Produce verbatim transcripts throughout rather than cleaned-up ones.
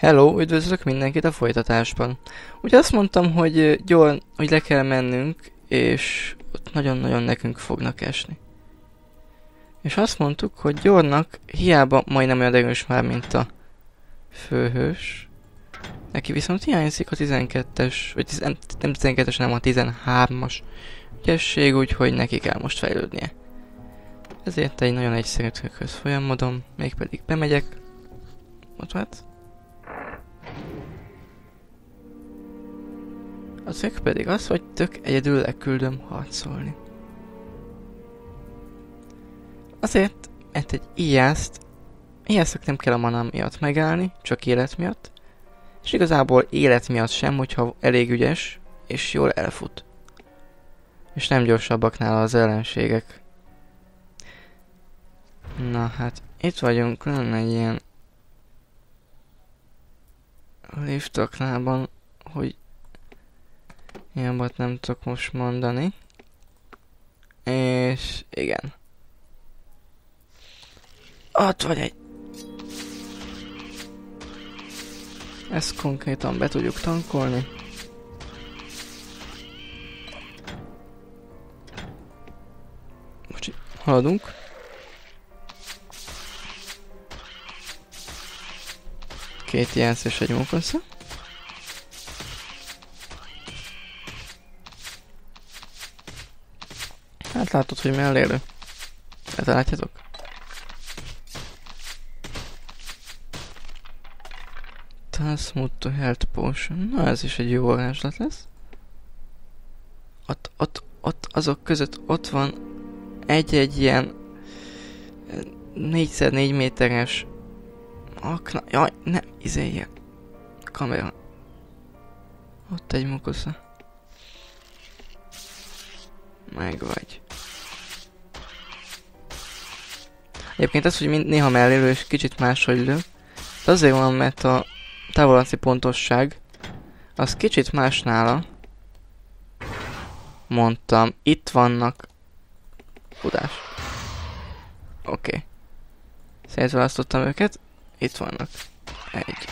Hello, üdvözlök mindenkit a folytatásban. Ugye azt mondtam, hogy gyorsan, hogy le kell mennünk, és ott nagyon-nagyon nekünk fognak esni. És azt mondtuk, hogy Gyornak hiába majdnem olyan erős már, mint a főhős. Neki viszont hiányzik a tizenkettes, vagy tiz, nem, nem tizenkettes, hanem a tizenhármas ügyesség, úgyhogy neki kell most fejlődnie. Ezért egy nagyon egyszerű trükkhöz folyamodom, mégpedig bemegyek. Ott hát. A trükk pedig az, hogy tök egyedül leküldöm harcolni. Azért, mert egy íjászt, íjásznak nem kell a mana miatt megállni, csak élet miatt, és igazából élet miatt sem, hogyha elég ügyes, és jól elfut. És nem gyorsabbak nála az ellenségek. Na hát, itt vagyunk, lenne egy ilyen liftoknában, hogy ilyenbat nem tudok most mondani. És igen. Ott vagy egy. Ezt konkrétan be tudjuk tankolni. Most így haladunk. Két jelsz és egy munkosza. Hát látod, hogy mellélő. Ezt látjátok? Transmute to Health Potion. Na, ez is egy jó varázslat lesz. Ott, ott, ott, azok között ott van egy-egy ilyen négy szer négy méteres akna. Jaj, ne, izéljen. Kamera. Ott egy mukosza. Meg vagy. Egyébként az, hogy mind, néha mellélő és kicsit máshogy lő. De azért van, mert a távolánci pontosság az kicsit más nála. Mondtam, itt vannak. Tudás. Oké. Okay. Szétválasztottam őket. Itt vannak. Egy.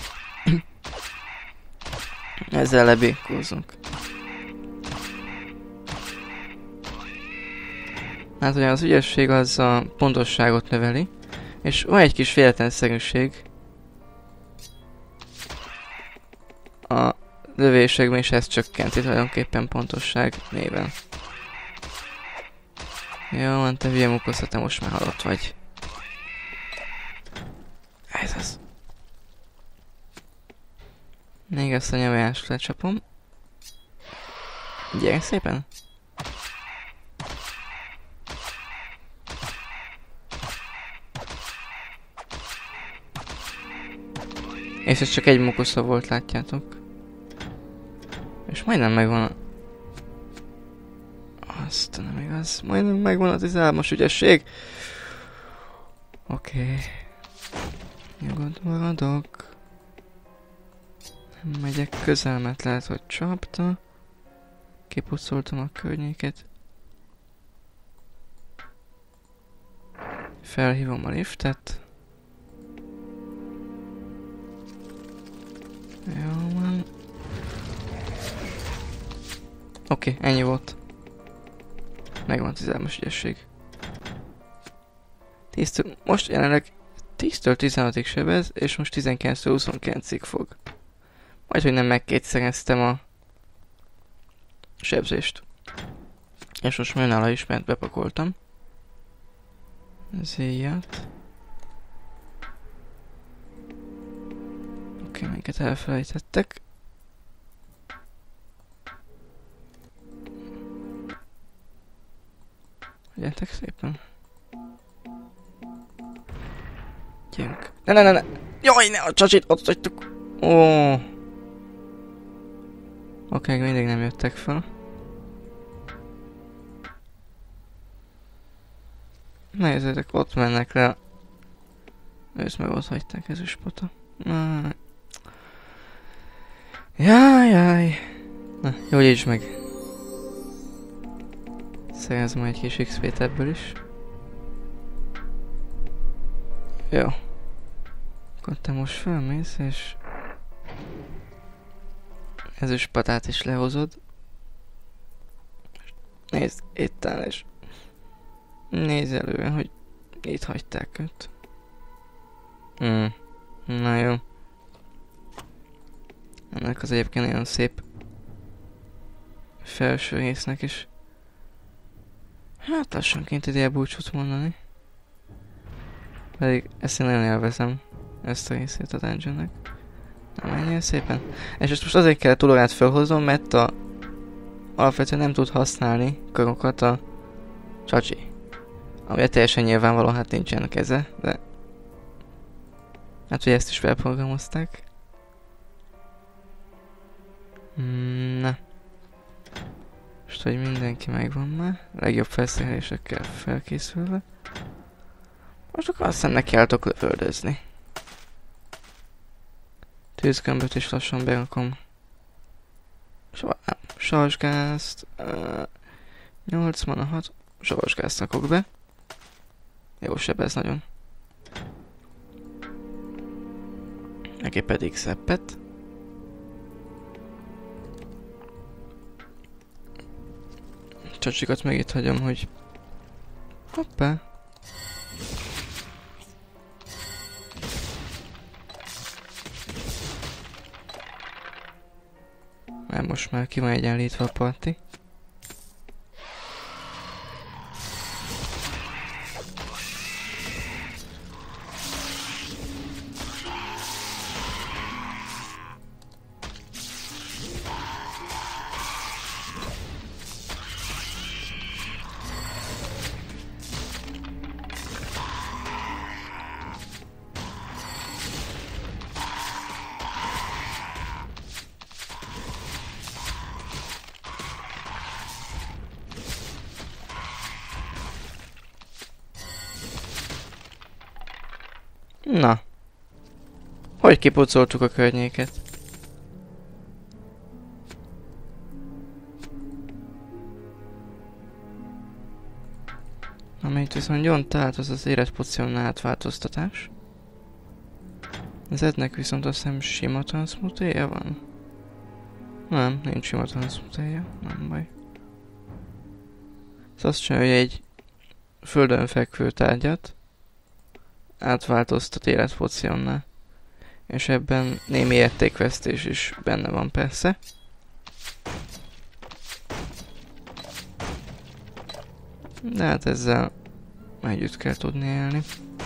Ezzel lebékózunk. Hát ugye az ügyesség az a pontosságot növeli, és van egy kis véletlenszerűség a lövésekben, és ez csökkenti tulajdonképpen pontosság néven. Jó, van, te hülye mukosza, te most már halott vagy. Ez az. Még ezt a nyomást lecsapom. Gyere szépen! És ez csak egy mukosza volt, látjátok. És majdnem megvan a... Azt nem igaz. Majdnem megvan a tizenhármas ügyesség. Oké. Okay. Nyugodt maradok. Nem megyek közel, mert lehet, hogy csapta. Kipucoltam a környéket. Felhívom a liftet. Jó van. Oké, okay, ennyi volt. Megvan a tizenhármas ügyesség. tíztől, most jelenleg tíztől tizenhatig sebez, és most tizenkilenctől huszonkilencig fog. Majd, hogy nem megkétszereztem a sebzést. És most már nála is, mert bepakoltam. Ez ilyet. Oké, okay, minket elfelejtettek. Gyertek szépen. Gyerünk. Ne, ne, ne, ne! Jaj, ne, a csacsit ott hagytuk! Ó. Oké, okay, mindig nem jöttek fel. Nézzétek, ott mennek le. Ősz meg ott hagyták, ez is pota. Jaj, jaj. Na, gyógyíts meg. Szerez majd egy kis iksz pét ebből is. Jó. Akkor te most felmész és ezüstpatát is lehozod. Nézd, itt áll és nézz előre, hogy itt hagyták őt. Mm. Na jó. Ennek az egyébként olyan szép felső résznek is. Hát lassanként ide búcsút mondani. Pedig ezt én nagyon élvezem, ezt a részét a dungeonnek. Na menjél szépen. És ezt most azért kell túlórát felhoznom, mert a alapvetően nem tud használni karokat a csacsi. Ami teljesen nyilvánvaló, hát nincsen keze, de... Hát, hogy ezt is felprogramozták. Mm, na. Most, hogy mindenki megvan már, legjobb felszerelésekkel felkészülve. Most akkor aztán nekiálltok lövöldözni. Tűzgömböt is lassan berakom. Savasgázt... Uh, nyolcvanhat... Savasgázt rakok be. Jó sebez nagyon. Neki pedig szeppet. Csacsikat meg itt hagyom, hogy... Hoppá! Mert most már ki van egyenlítve a parti. Na. Hogy kipucoltuk a környéket? Amelyik viszont gyont át, az az életpoción átváltoztatás. Az Ednek viszont azt hiszem sima transmutéja van. Nem, nincs sima transmutéja, nem baj. Ez azt csinálja, hogy egy földön fekvő tárgyat átváltoztat életpociónnál. És ebben némi értékvesztés is benne van persze. De hát ezzel együtt kell tudni élni.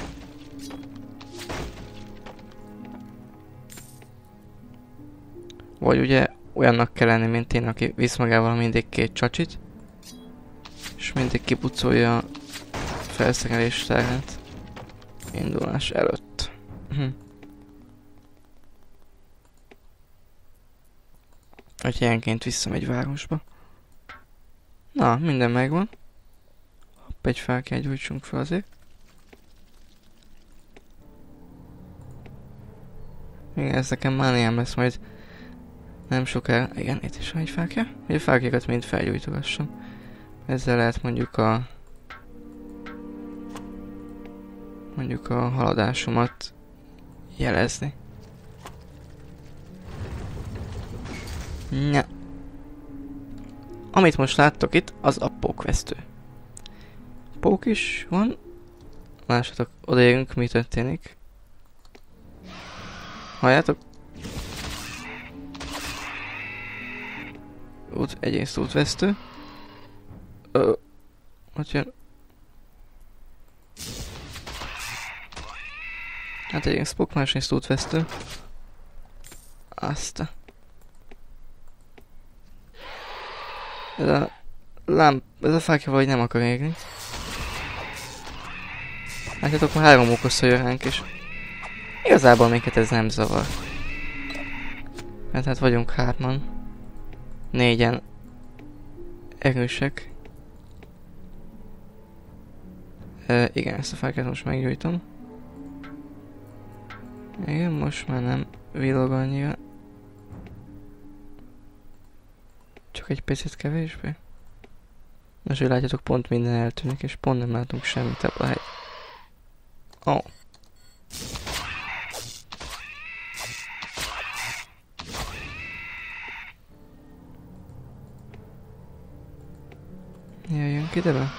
Vagy ugye olyannak kell lenni, mint én, aki visz magával mindig két csacsit. És mindig kipucolja a felszerelés tárát indulás előtt. Hm. Hogy ilyenként visszamegy városba. Na, minden megvan. Hopp, egy fákját gyújtsunk fel azért. Igen, ez nekem mániám lesz majd nem sokára. Igen, itt is van egy fákja. Hogy a fákjákat mind felgyújtogassam. Ezzel lehet mondjuk a mondjuk a haladásomat jelezni. Ja. Amit most láttok itt, az a pókvesztő. Pók is van. Lássatok, odaérünk, mi történik. Halljátok? Út, egyrészt útvesztő. Ö, ott jön. Hát egyrészt pók, másrészt útvesztő. Azt a... Ez a lámp, ez a fákja valahogy nem akar égni. Látjátok, már három okoszta jön ránk, és igazából minket ez nem zavar. Mert hát vagyunk hárman. Négyen erősek. E, igen, ezt a fákját most meggyújtom. Igen, most már nem villog annyira. Csak egy picit kevésbé. Most, hogy látjátok, pont minden eltűnik, és pont nem látunk semmit ebből a hegy. Ó. Oh. Menjünk ide be?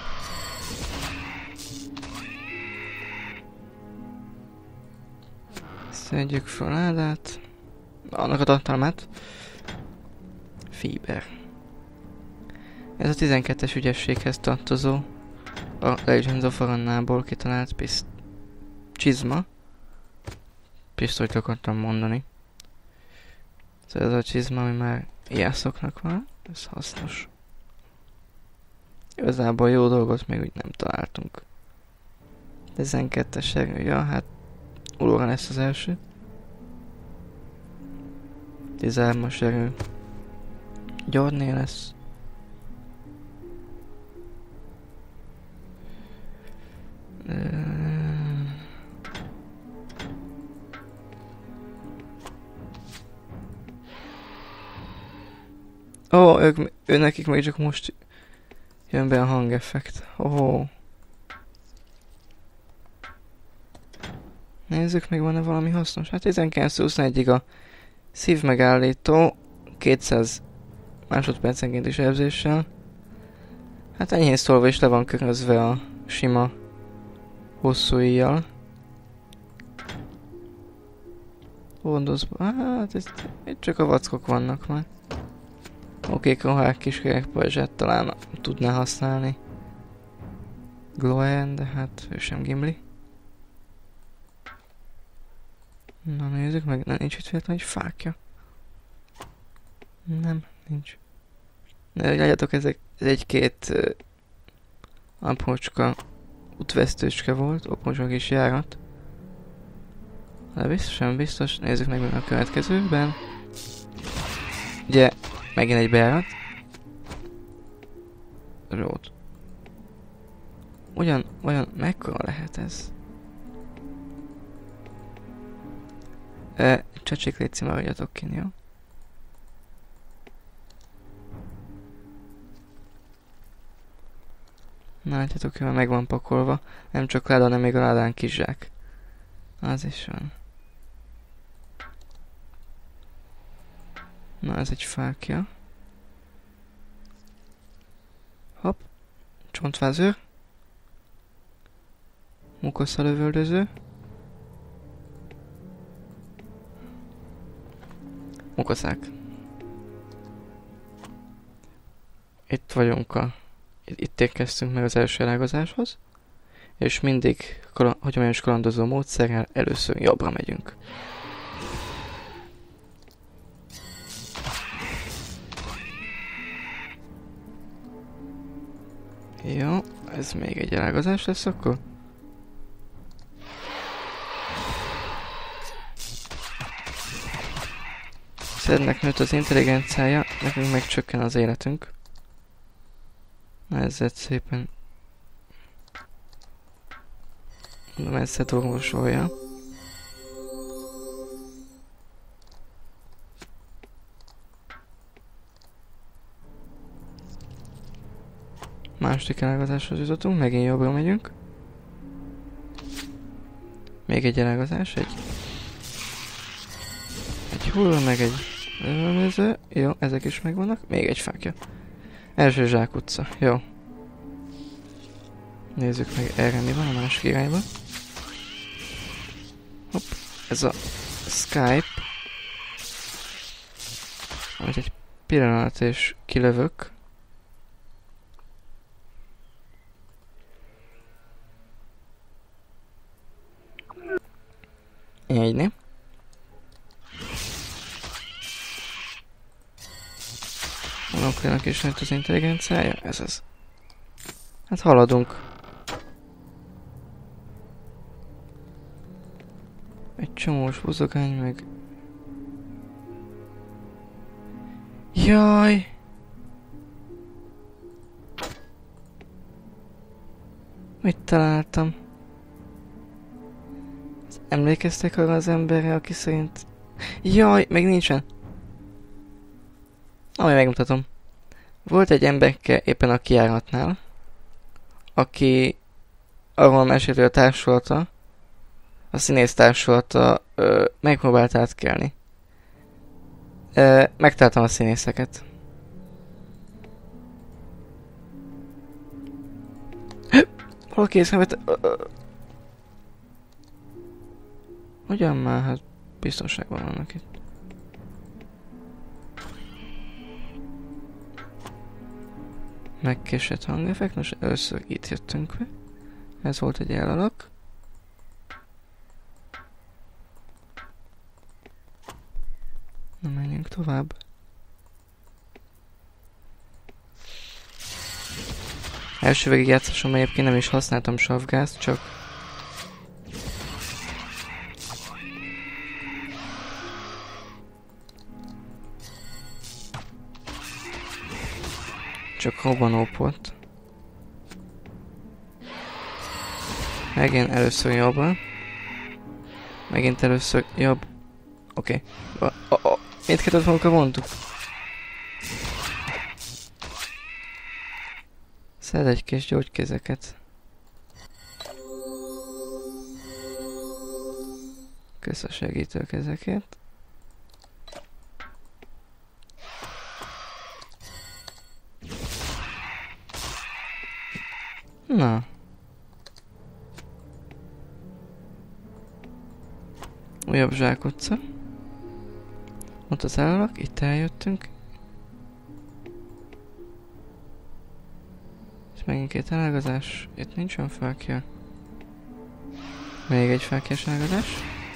Szedjük fel a ládát. Annak a tartalmát. Fíber. Ez a tizenkettes ügyességhez tartozó a Legends of Arannából kitalált piszt... csizma. Pisztolyt akartam mondani. Szóval ez a csizma, ami már jászoknak van. Ez hasznos. Igazából jó dolgot még úgy nem találtunk. tizenkettes erő, ja, hát ulóra lesz az első. tizenhármas erő. Gyorné lesz. Ó, oh, ők, ő nekik még csak most jön be a hangeffekt. Oh. Nézzük, még van-e valami hasznos. Hát tizenkilenc huszonegyig a szívmegállító, kétszáz másodpercenkénti sebzéssel. Hát enyhén szólva is le van körözve a sima hosszú íjjal. Hordozba, hát ez, itt csak a vackok vannak már. Oké, kohák kiskerek pajzsát talán tudná használni. Gloen, de hát ő sem Gimli. Na nézzük meg, nem, nincs itt véletlenül egy fákja. Nem, nincs. De látjátok, ez egy, ez egy-két uh, aprócska útvesztőcske volt, aprócska kis járat. De biztosan biztos, nézzük meg a következőkben. Ugye, megint egy bejárat. Rót. Ugyan, olyan mekkora lehet ez? E, Csacsik, légy szín, maradjatok ki, jó? Na, látjátok, hogy meg van pakolva. Nem csak láda, hanem még a ládán kizsák. Az is van. Na, ez egy fákja. Hopp. Csontvázőr. Mukoszalövöldöző. Mukoszák. Itt vagyunk a... Itt érkeztünk meg az első elágazáshoz. És mindig, hagyományos kalandozó módszerrel először jobbra megyünk. Jó, ez még egy elágazás lesz akkor? Szednek nőtt az intelligenciája, nekünk meg csökken az életünk. Na ezzel szépen messze dolgosolja. Második elágazáshoz jutottunk, megint jobbra megyünk. Még egy elágazás, egy... Egy hulla, meg egy lövöldöző. Jó, ezek is megvannak. Még egy fákja. Első zsákutca, jó. Nézzük meg erre mi van a másik irányba. Hopp, ez a Skype. Amit egy pillanat és kilövök. Egyni. A Noklinak is nőtt az intelligenciája, ez az. Hát haladunk. Egy csomós buzogány meg... Jaj! Mit találtam? Emlékeztek arra az emberre, aki szerint... Jaj, meg nincsen. Ahogy megmutatom. Volt egy emberke éppen a kijáratnál, aki arról mesélt, hogy a társulata, a színész társulata ö, megpróbált átkelni. Ö, megtaláltam a színészeket. Hol készre vett... Ugyan már, hát biztonságban vannak itt. Megkésett hangeffekt, most először itt jöttünk be. Ez volt egy elalak. Na menjünk tovább. Első végig játszásom egyébként nem is használtam savgázt, csak... Csak robbanópot. Megint először jobban. Megint először jobb. Oké. Okay. Oh, oh. Mindkettőt magunkkal vontuk. Szed egy kis gyógykezeket. Kösz a segítőkezeket. Na. Újabb zsákutca. Ott az állak, itt eljöttünk. És megint két elágazás. Itt nincsen fákja. Még egy fákjás elágazás.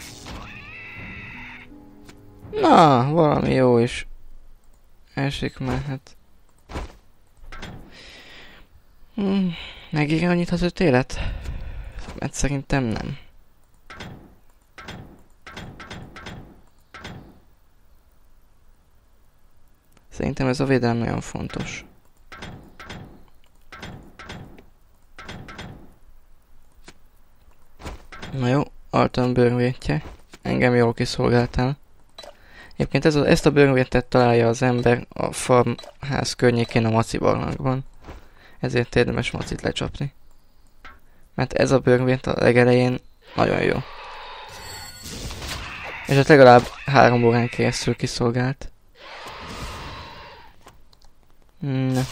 Na, valami jó is. Elsik mehet. Hmm, megír annyit az öt élet? Mert szerintem nem. Szerintem ez a védelem nagyon fontos. Na jó, Alton bőrvétje. Engem jól kiszolgáltál. Egyébként ez a, ezt a bőrvétet találja az ember a farmház környékén a maci barlangban. Ezért érdemes macit lecsapni. Mert ez a bőrvét a legelején nagyon jó. És ott legalább három órán keresztül kiszolgált. Na.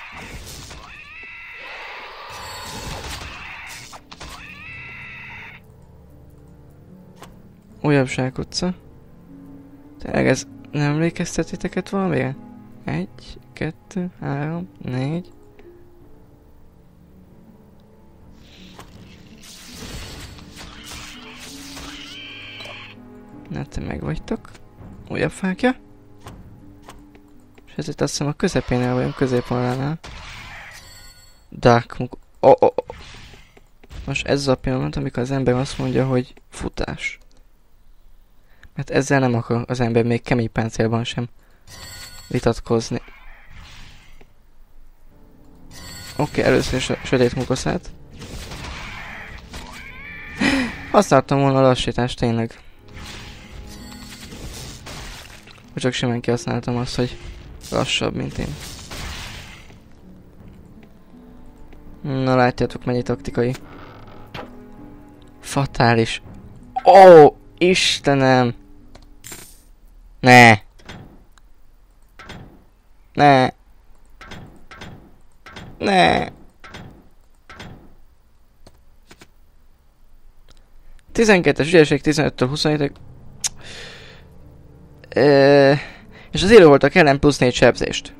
Újabb zsákutca. Tényleg ez nem emlékeztet titeket valamire? Egy, kettő, három, négy. Na te megvagytok. Újabb fákja. És ezért azt hiszem a közepénél vagyunk, középvonalánál. Dark muk... Oh, oh, oh. Most ez az a pillanat, amikor az ember azt mondja, hogy futás. Mert ezzel nem akar az ember még kemény páncélban sem vitatkozni. Oké, okay, először is a sötét mukoszát. Használtam volna a lassítást, tényleg. Csak simán kihasználtam azt, hogy lassabb, mint én. Na látjátok, mennyi taktikai. Fatális. Ó, oh, Istenem! Ne! Ne! Ne! tizenkettes ügyesség, tizenöttől huszonhétig. Ö, és az élőholtak ellen plusz négy sebzést.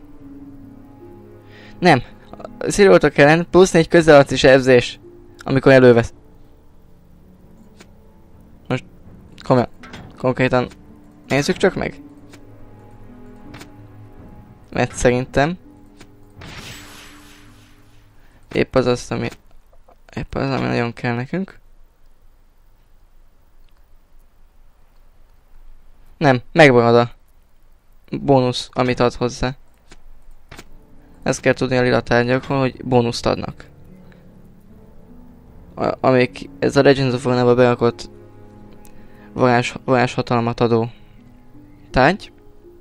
Nem. Az élőholtak ellen plusz négy közelarci sebzés. Amikor elővesz. Most komolyan, konkrétan nézzük csak meg. Mert szerintem épp az azt, ami épp az, ami nagyon kell nekünk. Nem, megmarad a bónusz, amit ad hozzá. Ezt kell tudni a lila tárgyakról, hogy bónuszt adnak. A, amik ez a Legends of Runeterba berakott varázs, varázshatalmat adó tárgy.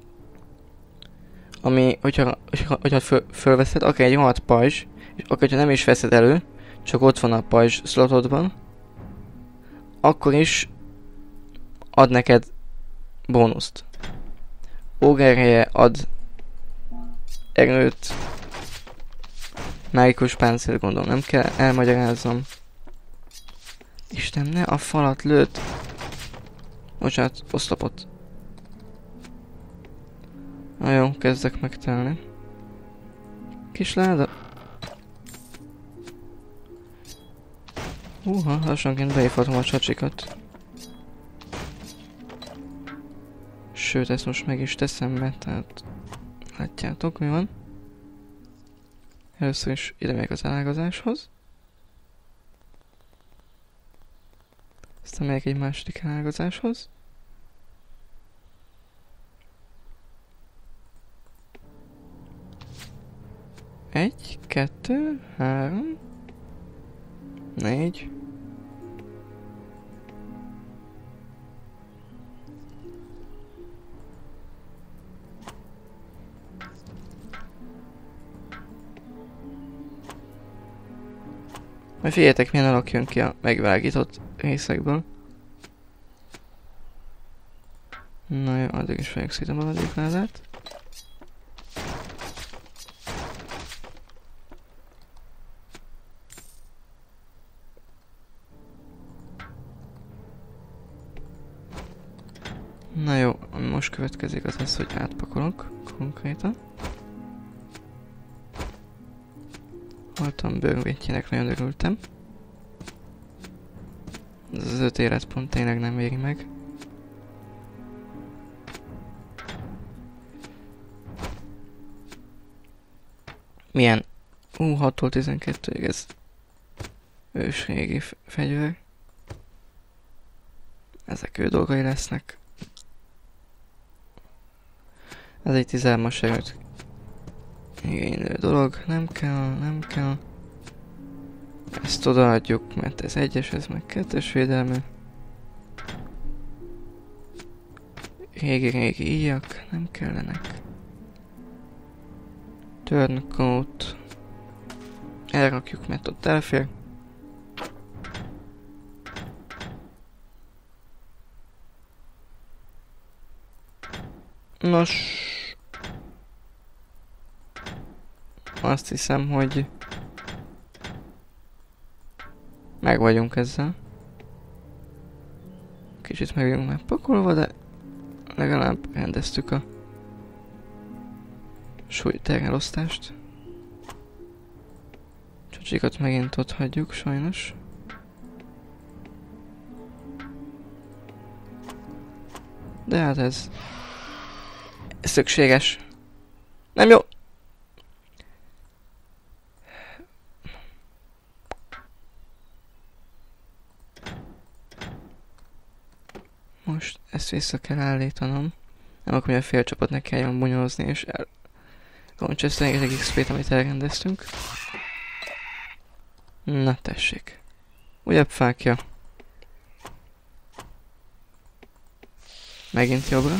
Ami, hogyha, hogyha föl, fölveszed, akár egy rohadt pajzs, és akár ha nem is veszed elő, csak ott van a pajzs slotodban, akkor is ad neked bónuszt. Ógereje ad erőt Mágikus páncél, gondolom, nem kell elmagyaráznom. Isten, ne a falat lőtt. Bocsánat, oszlopot. Na jó, kezdek megtelni. Kis láda. Húha, lassanként beívhatom a csacsikat. Sőt, ezt most meg is teszem, mert tehát... Látjátok, mi van? Először is ide megyek az elágazáshoz. Aztán megyek egy második elágazáshoz. Egy, kettő, három, négy. Majd figyeljetek, milyen alak jön ki a megvágított részekből. Na jó, addig is fogjuk szét a maradék ládát. Na jó, ami most következik az az, hogy átpakolok konkrétan. Voltam bőrvétjének, nagyon örültem. Ez az öt életpont tényleg nem éri meg. Milyen? Ú, hattól tizenkettőig ez ősrégi fegyver. Ezek ő dolgai lesznek. Ez egy tizenhármas erőt igénylő dolog, nem kell, nem kell. Ezt odaadjuk, mert ez egyes, ez meg kettes védelmű. Régi-régi íjak, nem kellenek. Turncoat. Elrakjuk, mert ott elfér. Nos... Azt hiszem, hogy... Meg vagyunk ezzel. Kicsit meg vagyunk már pakolva, de... Legalább rendeztük a... súlyterhelosztást. Csacsikat megint ott hagyjuk, sajnos. De hát ez... Ez szükséges. Nem jó! Most ezt vissza kell állítanom. Nem akkor, hogy a fél csapat ne kelljen bunyózni és el... Roncs ezt rengeteg iksz pét, amit elrendeztünk. Na tessék. Újabb fákja. Megint jobbra.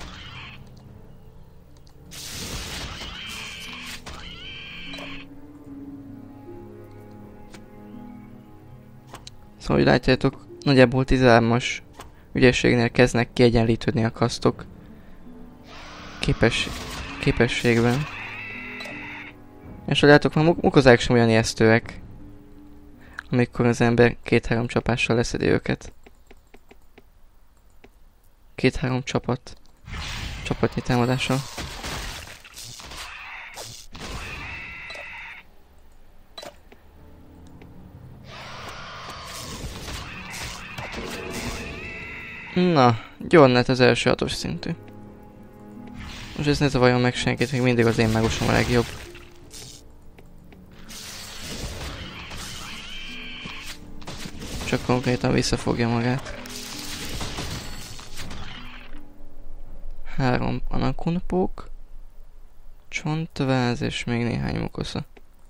Szóval, hogy látjátok, nagyjából tizenhármas ügyességnél kezdnek kiegyenlítődni a kasztok. Képes... képességben. És hogy látok, már mukozák sem olyan ijesztőek. Amikor az ember két-három csapással leszedi őket. Két-három csapat. Csapatnyi támadással. Na, gyorsan lett az első hatos szintű. Most ez ne zavarjon meg senkit, még mindig az én mágusom a legjobb. Csak konkrétan visszafogja magát. Három anakunpók, csontváz és még néhány mukosza.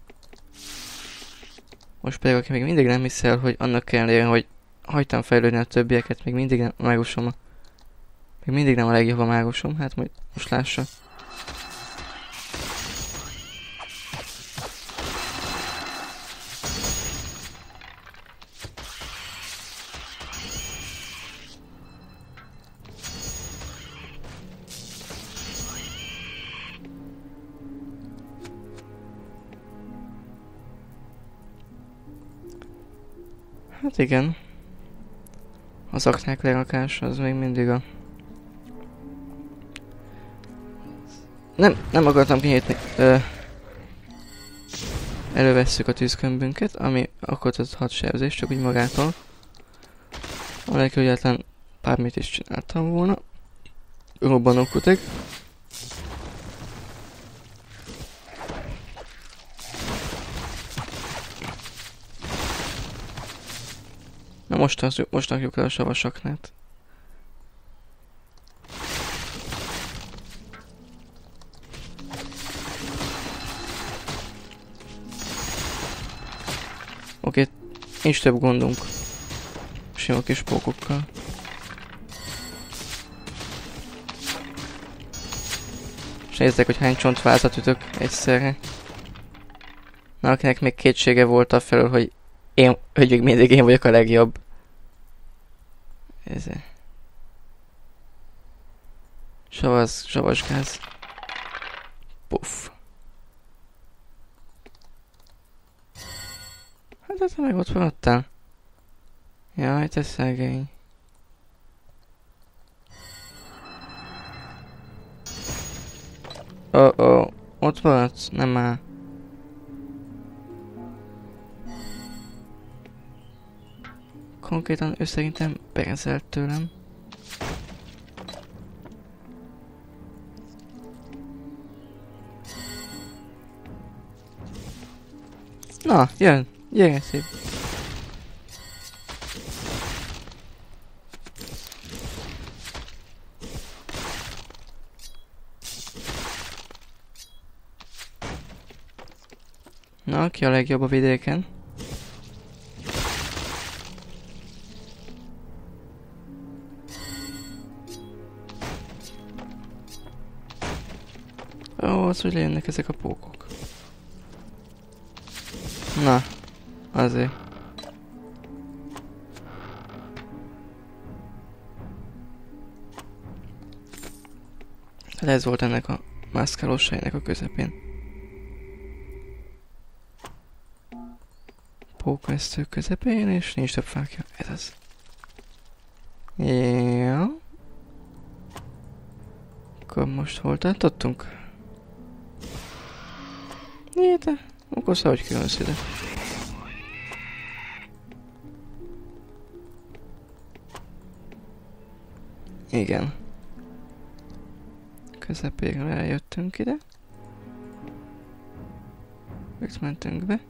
Most pedig, aki még mindig nem hiszel, hogy annak ellenére, hogy hagytam fejlődni a többieket, még mindig nem a mágusom. Még mindig nem a legjobb a mágusom, hát majd most lássa. Hát igen. Az aknák lerakása az még mindig a... Nem, nem akartam kinyitni. Ö... Elővesszük a tűzkömbünket, ami akkor az hat sebzés, csak úgy magától. Anélkül, hogy egyáltalán bármit is csináltam volna. Robbanó kuteg. Na most, az, most rakjuk le a savasaknát. Oké, okay, nincs több gondunk. Sima kis pókokkal. És nézzék, hogy hány csontvázat ütök egyszerre. Na, akinek még kétsége volt afelől, hogy én, hogy még mindig én vagyok a legjobb. Ez... Savas, savasgáz. Puff. Hát ez meg ott maradtál. Jaj, te szegény. Ó, oh, ó, oh, ott maradsz? Nem már. Konkrétan ő szerintem berzelt tőlem. Na, jön! Gyere szép! Na, ki a legjobb a vidéken? Ó, az, hogy lejönnek ezek a pókok. Na, azért. Ez volt ennek a mászkálós helynek a közepén. Pókvesztő közepén, és nincs több fákja. Ez az. Jó. Akkor most hol tartottunk? Néte, akkor szóval, hogy kijönsz ide. Igen. Közepére eljöttünk ide. Itt mentünk be.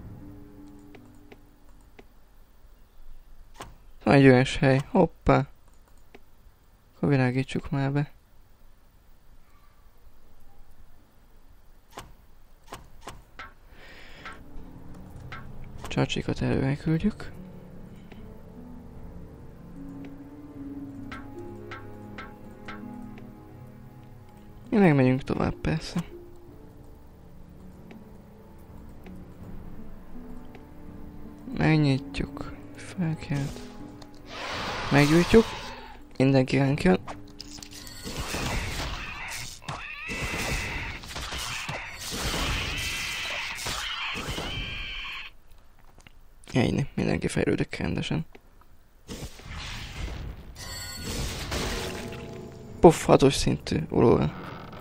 Van egy olyan hely. Hoppá. Akkor világítsuk már be. Csacsikat előre küldjük. Mi megmegyünk tovább persze. Megnyitjuk. Felkelt. Meggyújtjuk. Mindenki ránk jön. Ennyi, mindenki fejlődik rendesen. Puff, hatos szintű ulóra.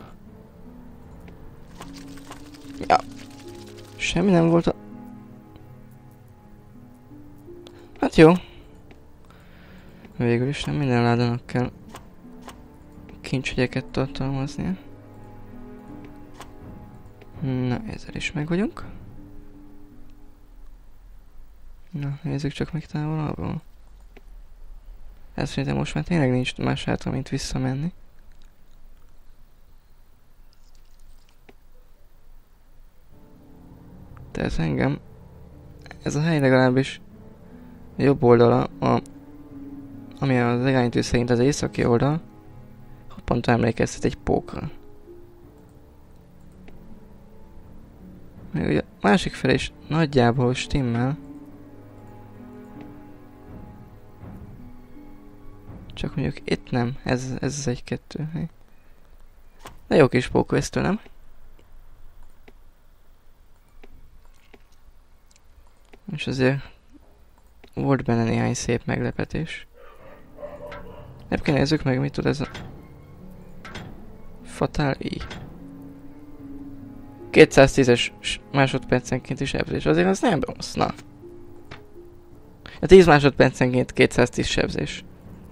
Ja. Semmi nem volt a... Hát jó. Végül is nem minden ládának kell kincsegyeket tartalmaznia. Na, ezzel is meg vagyunk. Na, nézzük csak még távolabbról. Ez szerintem most már tényleg nincs más hátra, mint visszamenni. Tehát engem ez a hely legalábbis a jobb oldala, a, ami az irányítő szerint az északi oldal, pont emlékeztet egy pókra. Még ugye a másik fel is nagyjából stimmel. Csak mondjuk itt nem, ez, ez az egy-kettő hely. De jó kis pókvesztő, nem? És azért volt benne néhány szép meglepetés. Egyébként nézzük meg, mit tud ez a... Fatal I. kétszáztízes másodpercenkénti sebzés. Azért az nem rossz, na. A tíz másodpercenként kétszáztíz sebzés.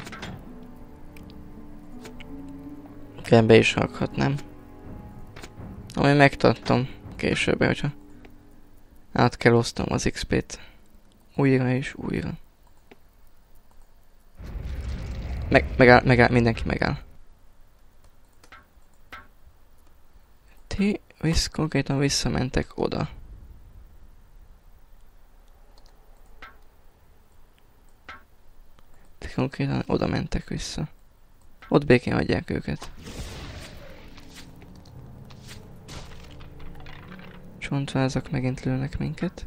Be is rakhatnám. Ami megtartom később, hogyha át kell osztom az iksz pét. Újra és újra. Meg, megáll, megáll, mindenki megáll. Ti visz, konkrétan visszamentek oda. Ti konkrétan oda mentek vissza. Ott békén hagyják őket. Csontvázak megint lőnek minket.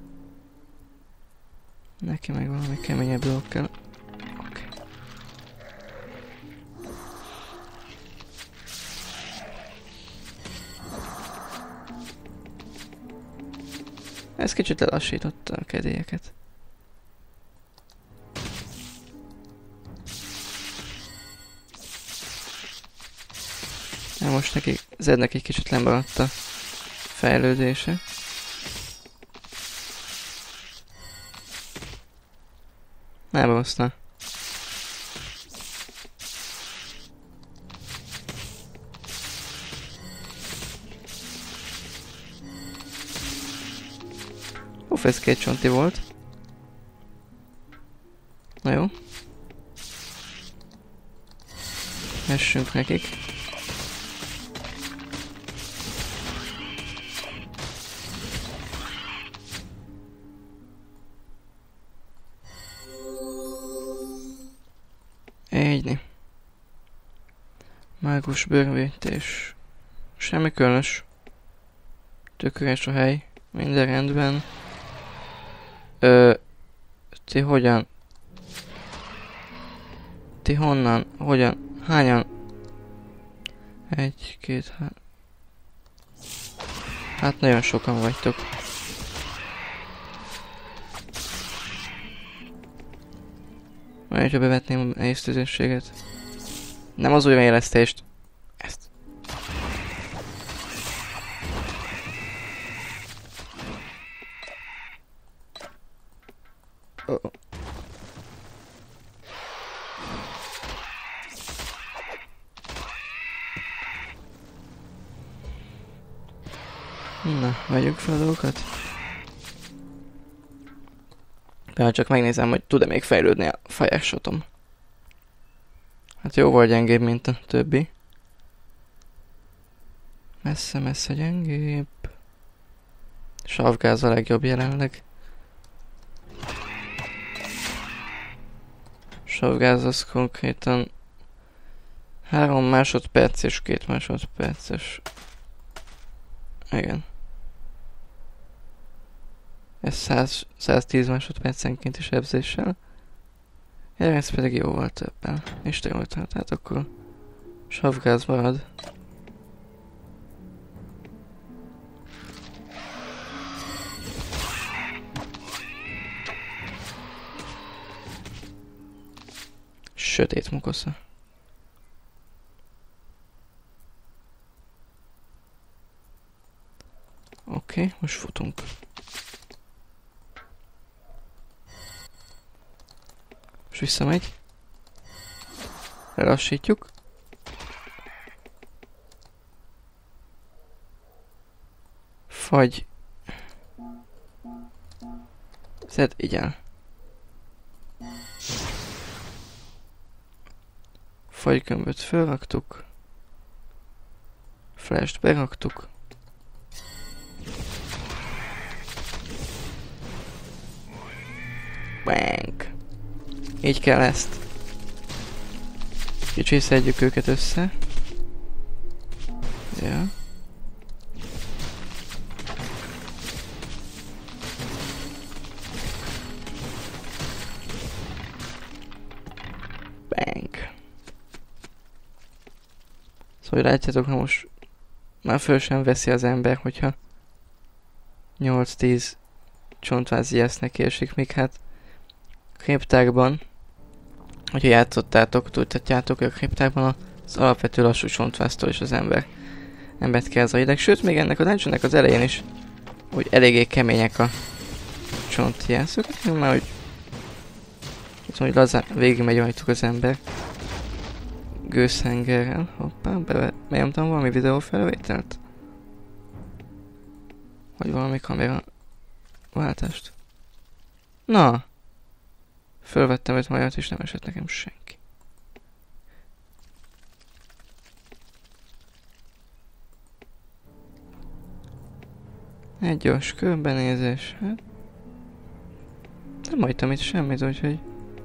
Neki meg valami keményebb dolog kell. Oké. Okay. Ez kicsit lelassította a kedélyeket. Most neki, Zednek egy kicsit lemaradt a fejlődése. Nem rossz, na. Uff, ez két csonti volt. Na jó. Messünk nekik. Egyni. Mágus bőrvítés. Semmi különös. Tök üres a hely. Minden rendben. Ö... Ti hogyan? Ti honnan? Hogyan? Hányan? Egy, két, há... Hát nagyon sokan vagytok. Majd, hogyha bevetném a észtőzőséget. Nem az újraélesztést. Ezt. Oh. Na, vegyük fel a dolgokat. Például csak megnézem, hogy tud-e még fejlődni a fajásotom. Hát jóval gyengébb, mint a többi. Messze-messze gyengébb. Savgáz a legjobb jelenleg. Savgáz az konkrétan három másodperc és két másodperces. Igen. Ez száz, száztíz másodpercenkénti sebzéssel. Ez pedig jóval többen. És te jól tehát akkor savgáz marad. Sötét mukosza. Oké, okay, most futunk. És visszamegy. Lelassítjuk. Fagy. Szed, igen. Fagykömböt felraktuk. Flash-t beraktuk. Bang! Így kell ezt. Kicsit szedjük őket össze. Ja. Bang! Szóval látjátok, ha most már föl sem veszi az ember, hogyha nyolc-tíz csontváz ijesznek esik, még hát kriptákban, hogyha játszottátok, tudhatjátok, hogy a kriptákban az alapvető lassú csontvásztól is az ember embert kell zajideg. Sőt, még ennek a dungeonnek az elején is, hogy eléggé kemények a csontjászok, már hogy tudom, hogy lazán végig megy rajtuk az ember gőzhengerrel. Hoppá, benyomtam valami videófelvételt? Vagy valami kamera váltást. Na! Fölvettem öt majat és nem esett nekem senki. Egy gyors körbenézés. Hát. Nem hagytam itt semmit, úgyhogy...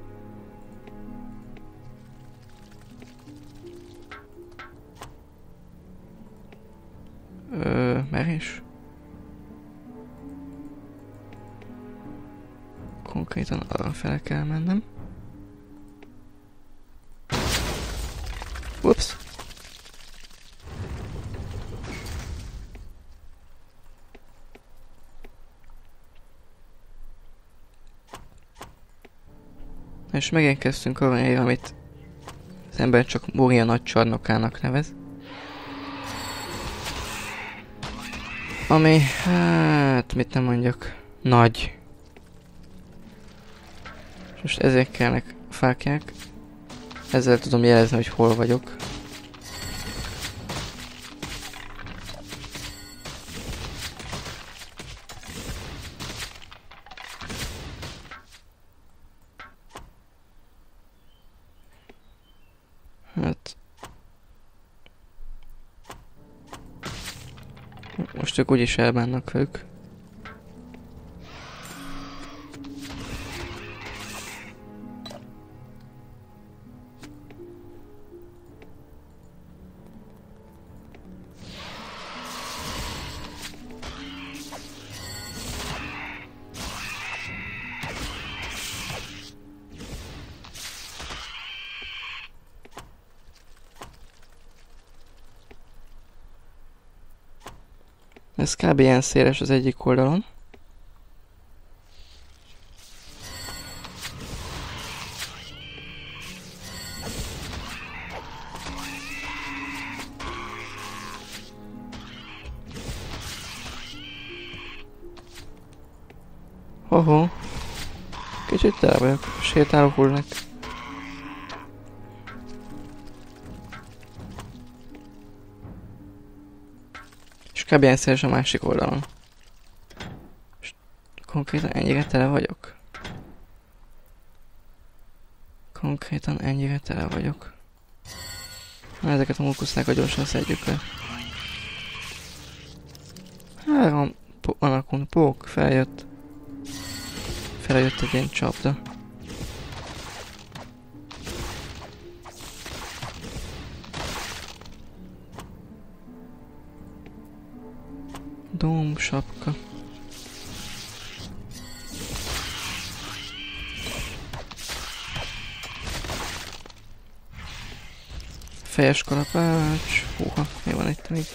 Ö, merés? Konkrétan arra fel kell mennem. Ups! És megérkeztünk arra helyre, amit az ember csak Moria nagy csarnokának nevez. Ami, hát, mit nem mondjak, nagy. És most ezért kellnek fákják. Ezzel tudom jelezni, hogy hol vagyok. Hát... Most ők úgyis elbánnak ők. Ez kb. Ilyen széles az egyik oldalon. Hoho. Kicsit tele vagyok. Sétálok hullnak. Kb. Ilyen széles a másik oldalon. És konkrétan ennyire tele vagyok. Konkrétan ennyire tele vagyok. Na, ezeket a munkusznákat gyorsan szedjük le. Három anakon pók feljött. Feljött egy ilyen csapda. Dóm sapka. Fejes kalapács. Húha, mi van itt még?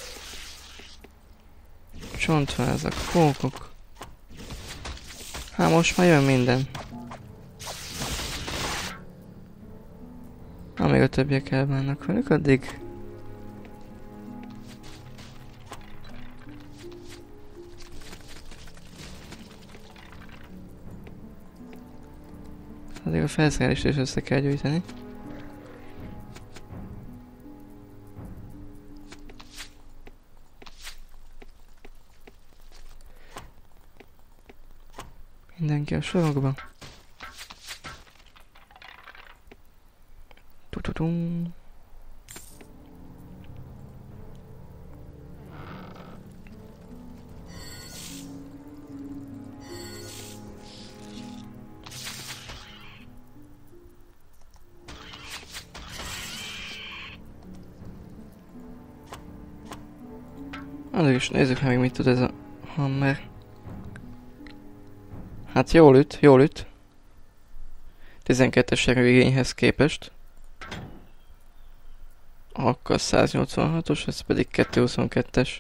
Csontvázak, pókok. Hát most már jön minden. Amíg a többiek elbánnak velük, addig... Addig a felszerelést is össze kell gyűjteni. Mindenki a sorokba. Tututum. Addig is nézzük meg, mit tud ez a hammer. Hát jól üt, jól üt. tizenkettes erőigényhez képest. Akkor száznyolcvanhatos, ez pedig kétszázhuszonkettes.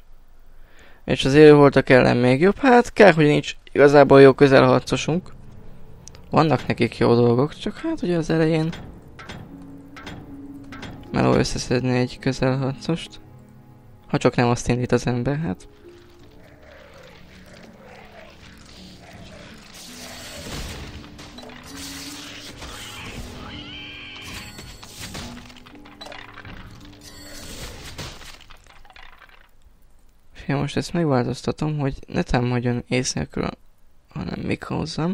És az élőholtak ellen még jobb. Hát kár, hogy nincs igazából jó közelharcosunk. vannak nekik jó dolgok, csak hát ugye az elején meló összeszedni egy közelharcost. Ha csak nem azt indít az ember, hát. Fia, most ezt megváltoztatom, hogy ne támadjon ész nélkül, hanem mikrozzam.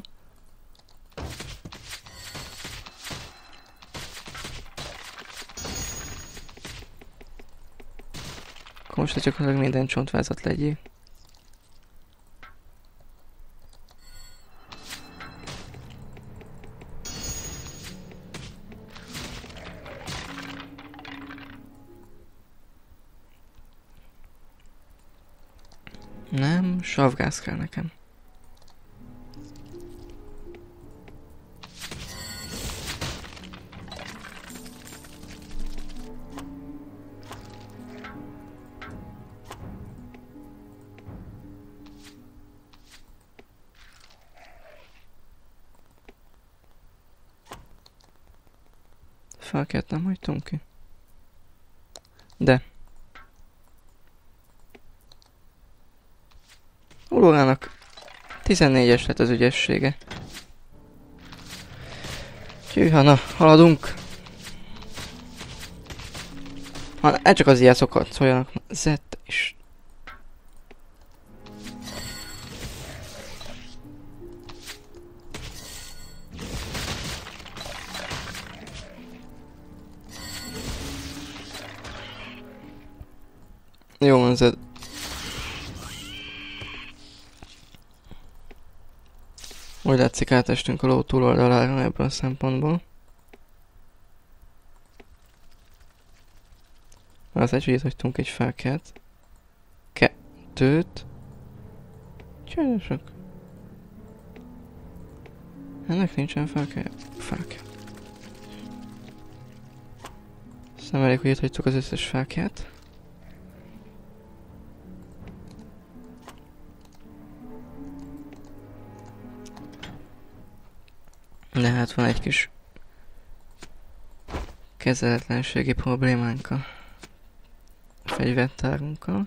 Akkor most gyakorlatilag minden csontvázat legyél. Nem, savgáz kell nekem. Felkelt nem hagytunk ki. De. Ulórának tizennégyes lett az ügyessége. Hűha, na, haladunk. Ha, ez csak az ilyen szokott szóljanak. Zett is. Jó van, Zed. Úgy látszik, átestünk a ló túloldalára ebből a szempontból. Az egy hagytunk egy fákját. Kettőt. Csodások. Ennek nincsen fákja. Fákja. Aztán elég, hogy itt hagytuk az összes fákját. De hát van egy kis kezeletlenségi problémánk a fegyvertárunkkal.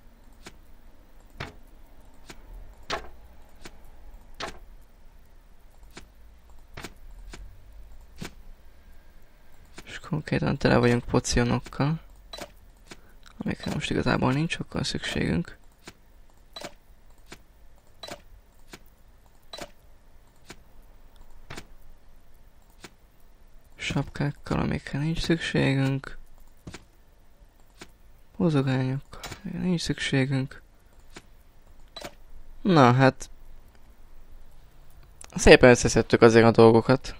És konkrétan tele vagyunk pocionokkal, amikre most igazából nincs sokkal szükségünk. Sapkákkal, amikre nincs szükségünk. Hozogányokkal, amikre nincs szükségünk. Na hát... Szépen összeszedtük azért a dolgokat.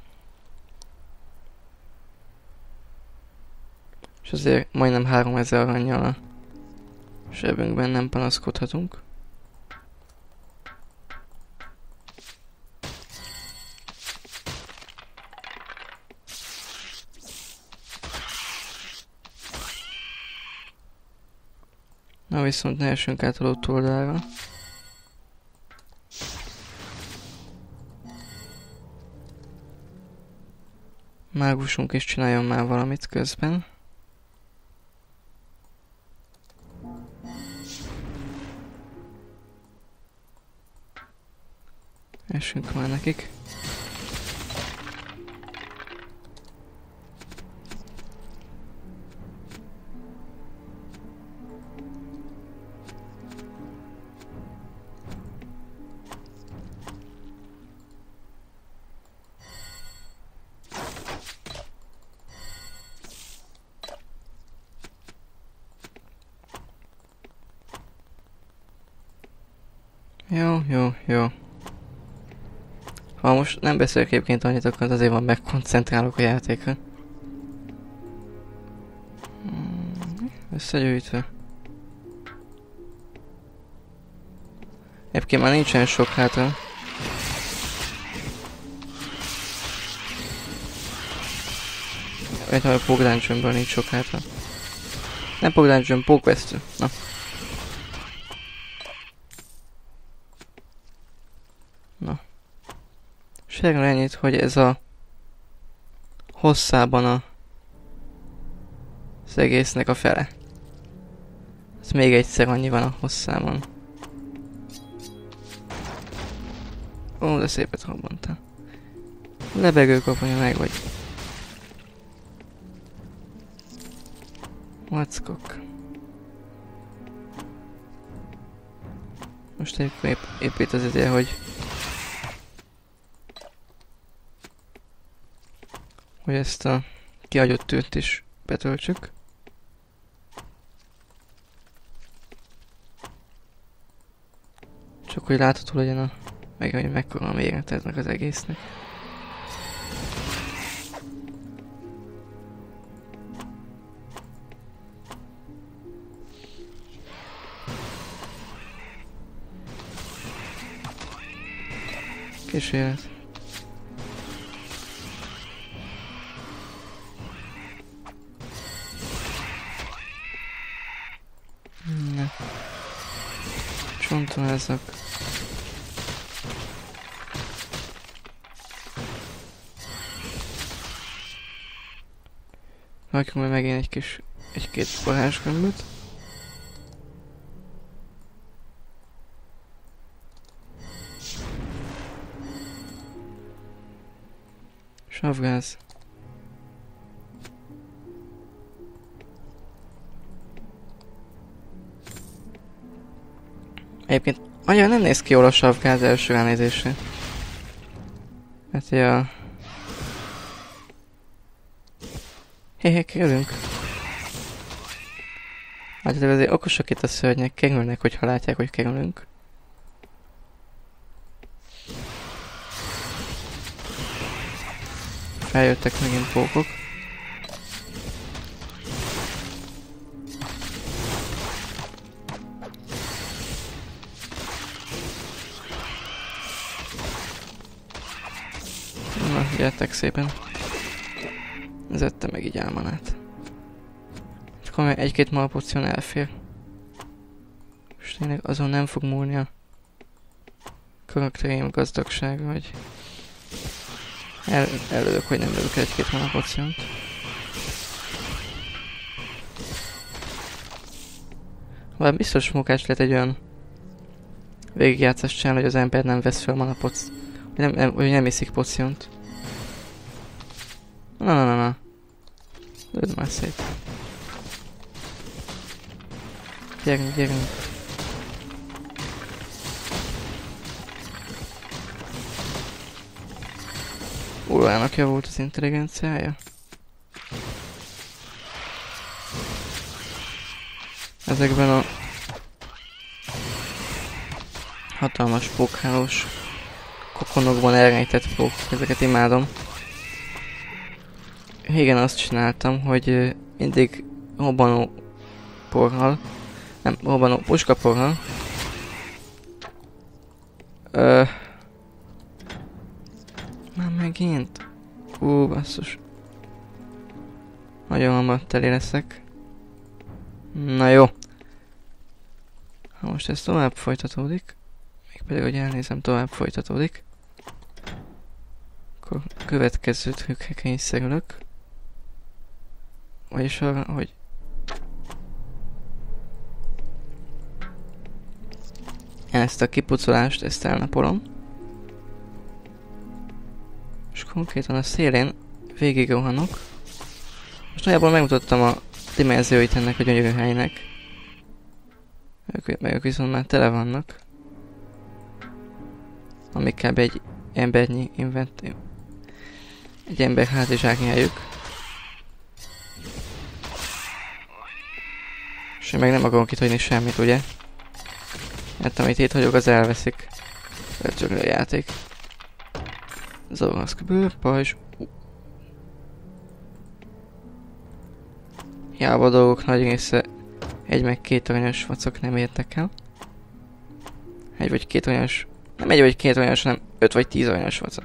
És azért majdnem háromezer arannyal a zsebünkben nem panaszkodhatunk. Na viszont ne essünk át a ló túloldalra. Mágusunk is csináljon már valamit közben. Essünk már nekik. Jó, jó, jó. Ha most nem beszélek egyébként annyit, akkor azért van megkoncentrálok a játékra. Összegyűjtve. Egyébként már nincsen sok hátra. Vagy a Pog Dungeonből nincs sok hátra. Nem Pog Dungeon, Pog Quest. Na. És erről ennyit, hogy ez a hosszában a az egésznek a fele. Ez még egyszer annyi van a hosszában. Ó, de szépet robbantál. Lebegő koponya meg vagy. Vackok. Most épp, épp, épp itt az ideje, hogy hogy ezt a kihagyott tűrt is betöltsük. Csak hogy látható legyen a meg, hogy mekkora a méretednek az egésznek. Kísérlet. Ne. Csontvázak. Rakjunk majd megint egy kis, egy-két varázsgömböt. Savgáz. Egyébként annyira nem néz ki jól a savgáz első ránézésre. Hát ja... Hé, hé, kerülünk. Hát de azért okosak itt a szörnyek, kerülnek, hogyha látják, hogy kerülünk. Feljöttek megint pókok. Na, gyertek szépen. Zette meg így álmanát. És akkor még egy-két malpoción elfér. És tényleg azon nem fog múlni a karaktereim gazdagsága, hogy el, előlök, hogy nem lövök egy-két malpociónt. Bár biztos munkás lehet egy olyan végigjátszást csinálni, hogy az ember nem vesz fel manapoc... Hogy nem, nem, hogy nem iszik pociónt. Na na na na. Lőd már szét. Gyerünk, gyerünk. Urának javult az intelligenciája. Ezekben a hatalmas pókhálós kokonokban elrejtett pók, ezeket imádom. Régen azt csináltam, hogy mindig robbanó porral, nem, robbanó puskaporral. Ö... Már megint? Ú, basszus. Nagyon hamar teli leszek. Na jó. Ha most ez tovább folytatódik, mégpedig, hogy elnézem, tovább folytatódik, akkor következő trükkre kényszerülök. Vagyis arra, hogy ezt a kipucolást, ezt elnapolom. És konkrétan a szélén végig rohanok. Most nagyjából megmutattam a dimenzióit ennek a gyönyörű helynek. Ők, ők viszont már tele vannak. Ami kb. Egy embernyi invent... Egy ember hátizsáknyájuk. És én meg nem akarok itt hagyni semmit, ugye? Hát amit itt hagyok, az elveszik. Csak a játék. Zoraszk bőrpajzs. Hiába a dolgok nagy része egy meg két aranyos vacok nem értek el. Egy vagy két aranyos... Nem egy vagy két aranyos, hanem öt vagy tíz aranyos vacok.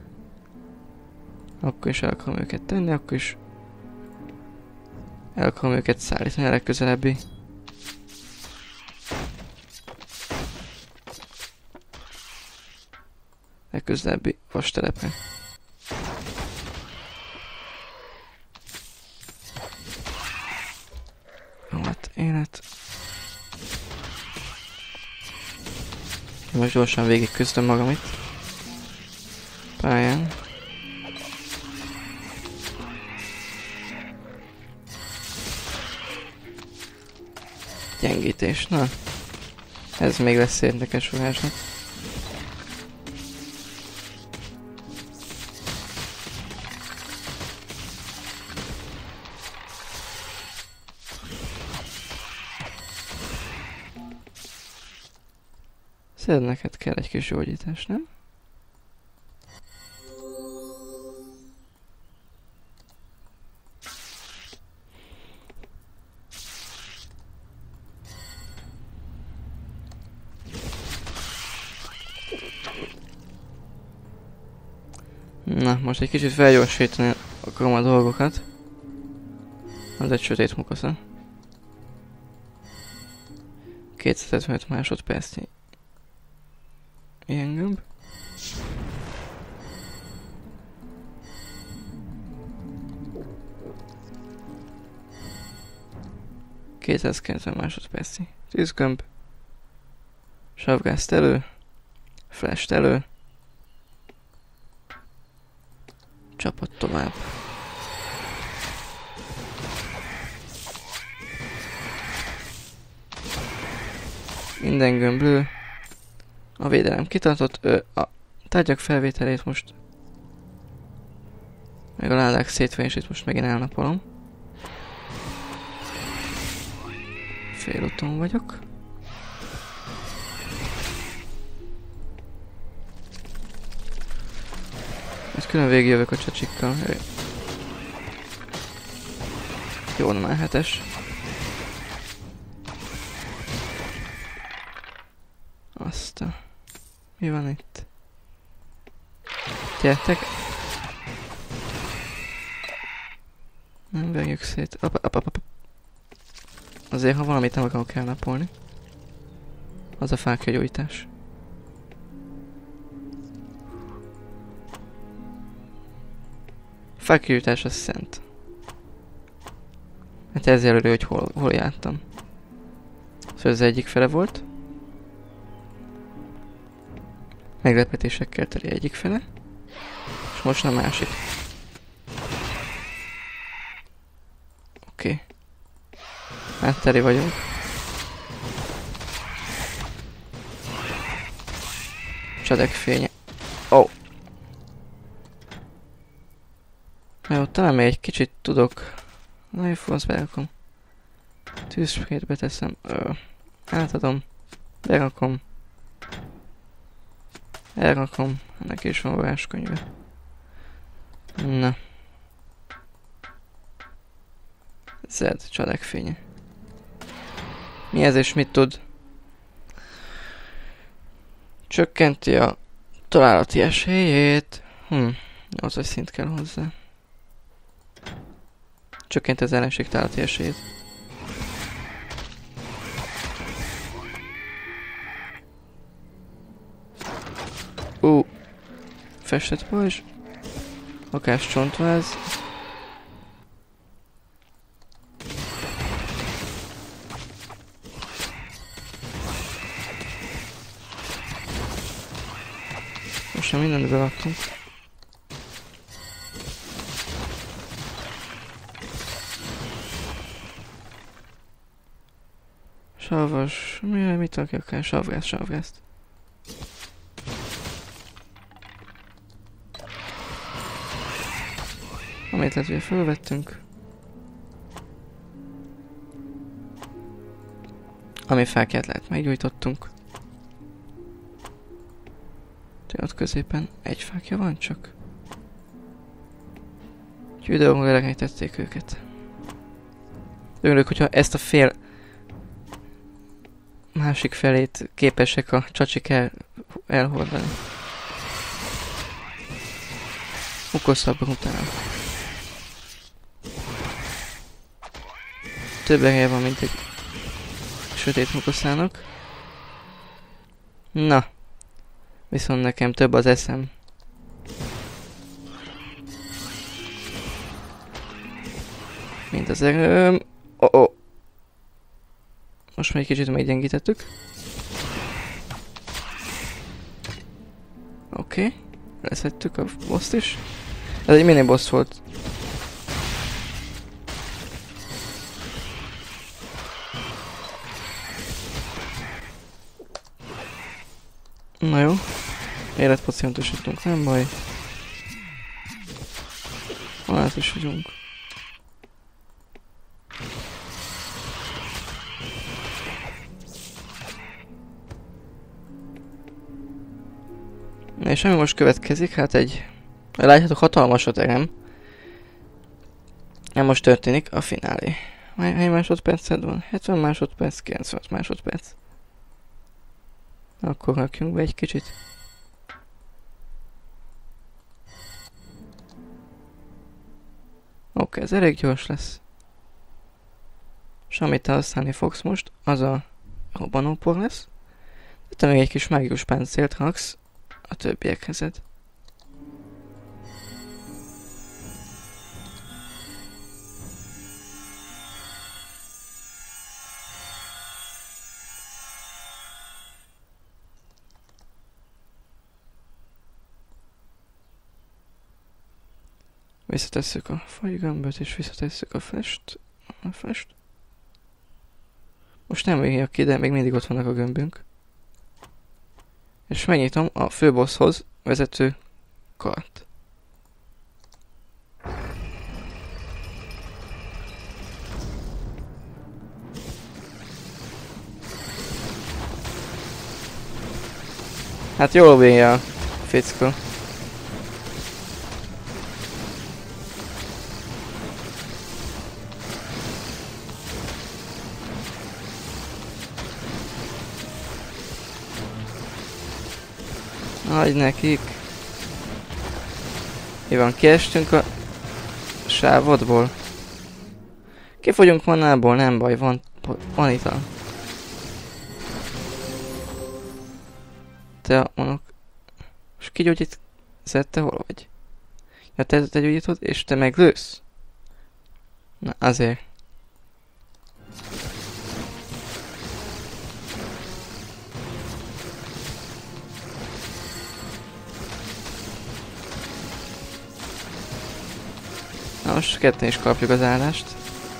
Akkor is el akarom őket tenni, akkor is el akarom őket szállítani a legközelebbi. legközelebbi vastelepre. Jó, hát élet. Most gyorsan végig küzdöm magam itt. Pályán. Gyengítés, na. Ez még lesz érdekes varázsnak. Szed, neked kell egy kis gyógyítás, nem? Na, most egy kicsit felgyorsítani akarom a dolgokat. Az egy sötét mukasza. kétszázhetvenöt másodpercnyi. Ilyen gömb. kétszázkilencven másodpercnyi. Tűzgömb. Savgázt elő. Flash-t elő. Csapat tovább. Minden gömblő. A védelem kitartott. Ö, a tárgyak felvételét most. Meg a ládák szétverését most megint elnapolom. Félúton vagyok. Most külön végigjövök a csacsikkal. Jó, nem hetes. Azt a... Mi van itt? Gyertek! Nem verjük szét. Apa, apa, apa. Azért, ha valamit nem akarok elnapolni. Az a fákjagyújtás. Fákjagyújtás az szent. Hát ez jelöli, hogy hol, hol jártam. Szóval ez egyik fele volt. Meglepetésekkel teli egyik fele. És most a másik. Oké. Okay. Hát teli vagyunk. Csadek fénye. Ó. Oh. Jó, talán még egy kicsit tudok. Nagyon fontos berakom. Tűzsprét beteszem. Ö. Átadom. Berakom. Elrakom. Ennek is van varázskönyve. Na. Zed, csadek fénye. Mi ez és mit tud? Csökkenti a találati esélyét. Hm, nyolcas szint kell hozzá. Csökkenti az ellenség találati esélyét. Ú, uh, festett pajzs. Akás csontváz. Most már mindent beraktunk. Savas, mi, mit rakjak el? Savgász, savgászt. Amit lehet, hogy fölvettünk. Ami fákját lehet, meggyújtottunk. Ott középen egy fákja van csak. Úgyhogy videóban elegítették őket. Örülök, hogyha ezt a fél másik felét képesek a csacsik el, elhordani. Okosabbak utána. Több ereje van, mint egy sötét mukoszának. Na. Viszont nekem több az eszem. Mint az erőm. Oh -oh. Most még kicsit meggyengítettük. Oké. Okay. Leszettük a boss-t is. Ez egy mini boss volt. Na jó. Életpociontosítunk, nem baj. Át is vagyunk. És ami most következik, hát egy... Látjátok, hatalmas a terem. Nem most történik a finálé. Hány másodperced van? hetven másodperc, kilencvenöt másodperc. Akkor rakjunk be egy kicsit. Oké, okay, ez elég gyors lesz. És amit te használni fogsz most, az a robbanópor lesz. De te még egy kis mágikus páncélt raksz a többiekhez. Visszatesszük a fajgömböt és visszatesszük a fest. A fest. Most nem végjük ki, de még mindig ott vannak a gömbünk. És megnyitom a főbosshoz vezető kart. Hát jól bírja a fickó. Hagyj nekik. Mi van, kiestünk a sávodból. Kifogyunk manából, nem baj, van, van itt a... Te mondok... És kigyógyítszed, te hol vagy? Ja, te, te gyógyítod, és te meglősz? Na, azért. Na most ketten is kapjuk az állást.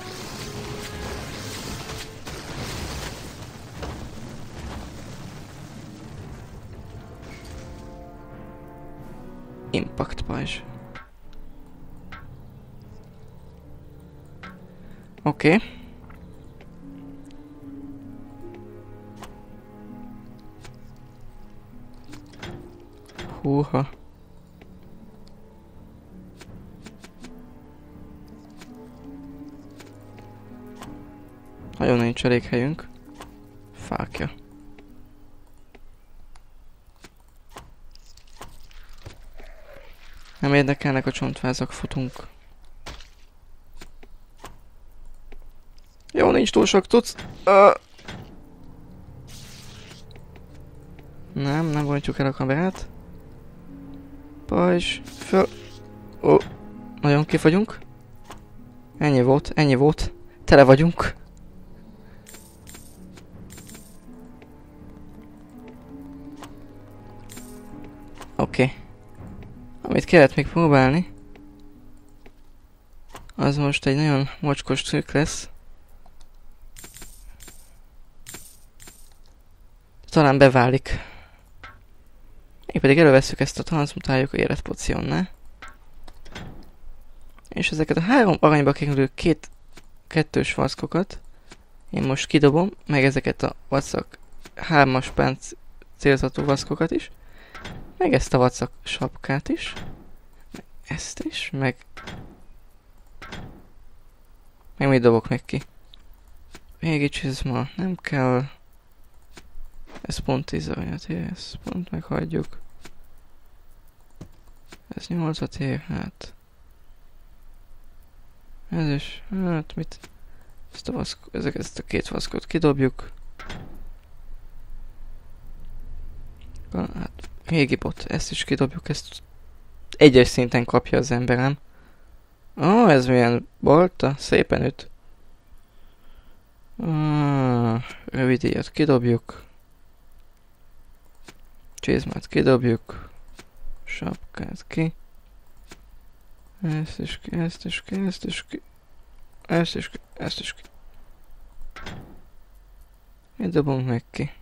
Impact pajzs. Oké. Okay. Húha. Nagyon nincs elég helyünk. Fákja. Nem érdekelnek a csontvázak, futunk. Jó, nincs túl sok tudsz. Uh. Nem, nem bontjuk el a kamerát. Pajzs, föl. Ó, oh. Nagyon kifagyunk. Ennyi volt, ennyi volt. Tele vagyunk. Oké. Okay. Amit kellett még próbálni, az most egy nagyon mocskos trükk lesz. Talán beválik. Én pedig elővesszük ezt a transmutáljuk a életpociónnál. És ezeket a három aranyba kerülő két kettős vaszkokat én most kidobom, meg ezeket a vacak hármas pánc célzatú vaszkokat is. Meg ezt a vacak sapkát is. Meg ezt is, meg... Meg mit dobok meg ki? Régi csizma, nem kell... Ez pont tíz aranyat ér, ezt pont meghagyjuk. Ez nyolcat ér, hát... Ez is, hát mit... Ezt a vaszk... Ezeket ezt a két vaszkot kidobjuk. Hát... Régi bot, ezt is kidobjuk, ezt egyes szinten kapja az emberem. Ó, oh, ez milyen bolta, szépen üt. Ah, rövid íjat kidobjuk. Csizmát kidobjuk. Sapkát ki. Ezt is ki, ezt is ki, ezt is ki. Ezt is ki, ezt is ki. Mit dobunk meg ki?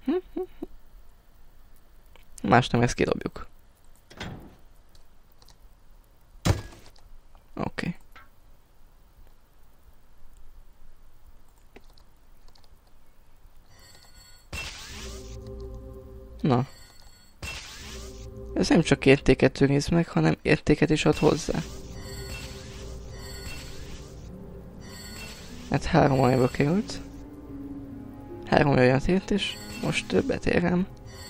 Más nem, ezt kidobjuk. Oké. Okay. Na. Ez nem csak értéket őriz meg, hanem értéket is ad hozzá. Hát három aranyba került. Három olyat ért, és most többet ér rám.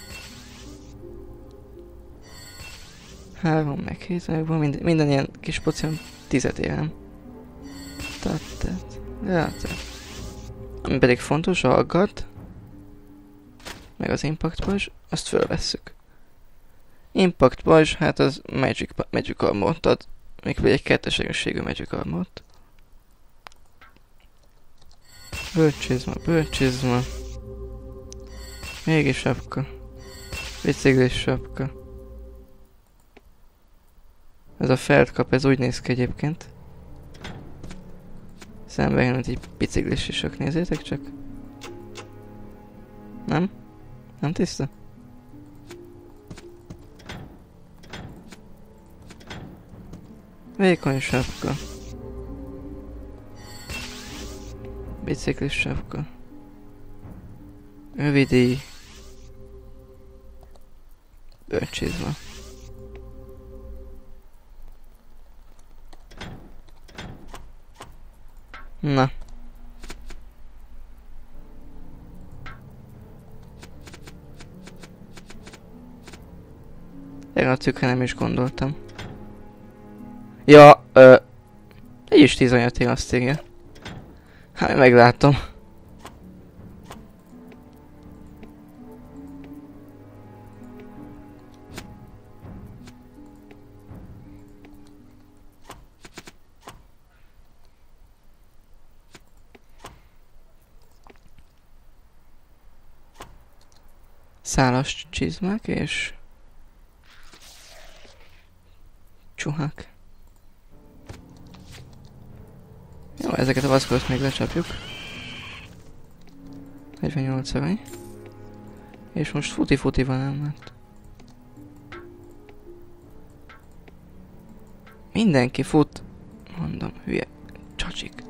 Három meg hét anyagban, minden, minden ilyen kis pocion tízet ér rám. Tehát, tehát, tehát. Ami pedig fontos, a aggat, meg az impact pajzs, azt fölvesszük. Impact pajzs, hát az magic, magic armort ad, még pedig egy kettes erősségű magic armort. Bölcsizma, bölcsizma. Régi sapka. Biciklis sapka. Ez a feldkap, ez úgy néz ki egyébként. Szemben jön egy biciklis isok, nézzétek csak. Nem? Nem tiszta? Vékony sapka. Biciklis sapka. Rövidi. Bölcsizma. Na. Erre a cikkre nem is gondoltam. Ja, ö... egy is tíz anyat ér, azt írja. Hát meglátom. Szálas csizmák és csuhák. Jó, ezeket a vaszkot még lecsapjuk. negyvennyolc arany. És most futi-futi van ám, hát. Mindenki fut. Mondom, hülye csacsik.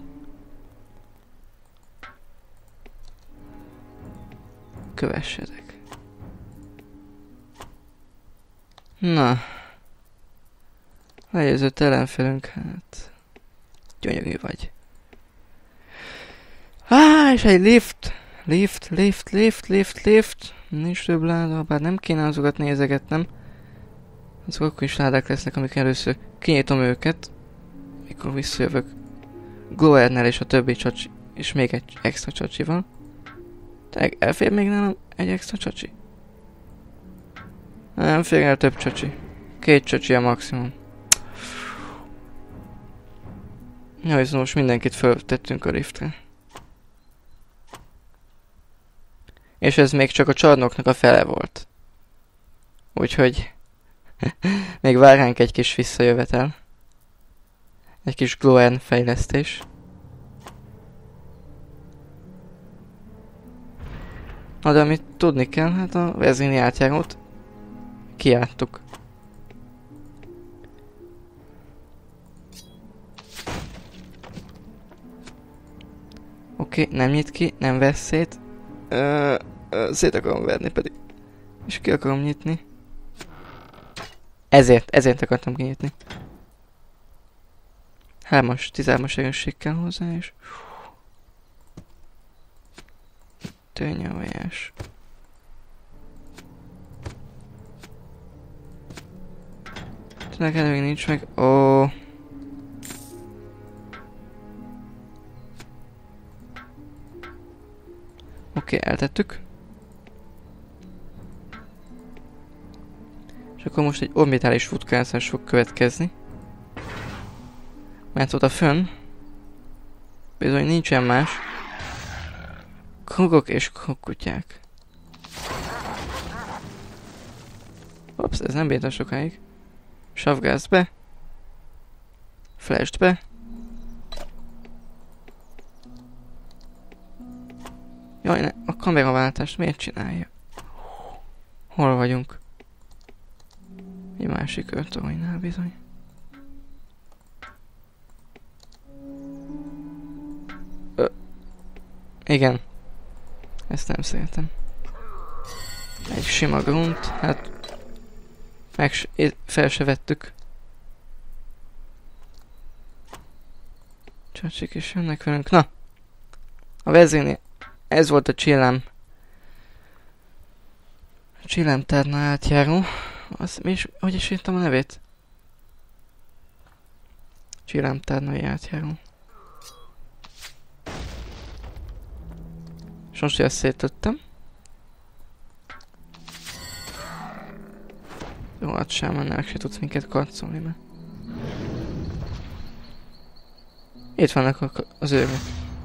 Kövessetek. Na. Legyőzött ellenfelünk, hát. Gyönyörű vagy. Á, és egy lift. Lift, lift, lift, lift, lift. Nincs több láda, bár nem kéne azokat nézegetnem. Azok akkor is ládák lesznek, amik először kinyitom őket. Mikor visszajövök. Gloernel és a többi csacsi. És még egy extra csacsi van. Te elfér még nálam egy extra csacsi? Nem fér el több csacsi. Két csacsi a maximum. Jaj, szóval most mindenkit föltettünk a liftre. És ez még csak a csarnoknak a fele volt. Úgyhogy még vár ránk egy kis visszajövetel. Egy kis Gloern fejlesztés. Na de amit tudni kell, hát a vezényi átjárót kijártuk. Oké, okay, nem nyit ki, nem vesz szét. Ö, ö, szét akarom verni pedig. És ki akarom nyitni. Ezért, ezért akartam kinyitni. Hármas, tizenhármas erősség kell hozzá, és... Tőnyavajás. Neked még nincs meg... Ó. Oh. Oké, okay, eltettük. akkor most egy orbitális futkázás fog következni. Mert oda fönn bizony nincsen más. Krogok és krogkutyák. Ops, ez nem bírta sokáig. Savgázt be. Flasht be. Jaj, ne, a kameraváltást miért csinálja? Hol vagyunk? Egy másik őrtoronynál bizony. Ö. Igen. Ezt nem szeretem. Egy sima grunt, hát... Meg fel se vettük. Csacsik is jönnek velünk. Na! A vezénél. Ez volt a csillám. A csillám tárna átjáró. Az, mi is, hogy is írtam a nevét? Csillám tárnai átjáró. És most, hogy ezt szétöttem. Jó, hát sámánnak se tudsz minket karcolni, mert... Itt vannak az őrök.